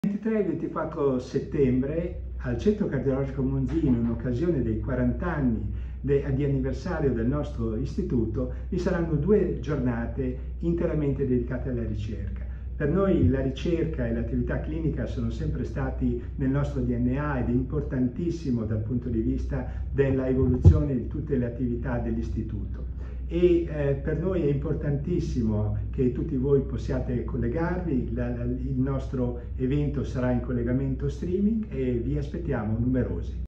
23 e 24 settembre al Centro Cardiologico Monzino, in occasione dei 40 anni di anniversario del nostro istituto, vi saranno 2 giornate interamente dedicate alla ricerca. Per noi la ricerca e l'attività clinica sono sempre stati nel nostro DNA ed è importantissimo dal punto di vista della evoluzione di tutte le attività dell'istituto. Per noi è importantissimo che tutti voi possiate collegarvi. Il nostro evento sarà in collegamento streaming e vi aspettiamo numerosi.